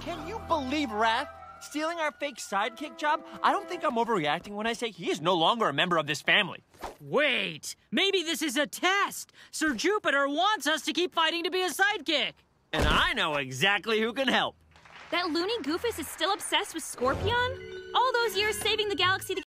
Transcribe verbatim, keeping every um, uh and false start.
Can you believe Wrath stealing our fake sidekick job? I don't think I'm overreacting when I say he is no longer a member of this family. Wait, maybe this is a test. Sir Jupiter wants us to keep fighting to be a sidekick. And I know exactly who can help. That loony Goofus is still obsessed with Scorpion? All those years saving the galaxy to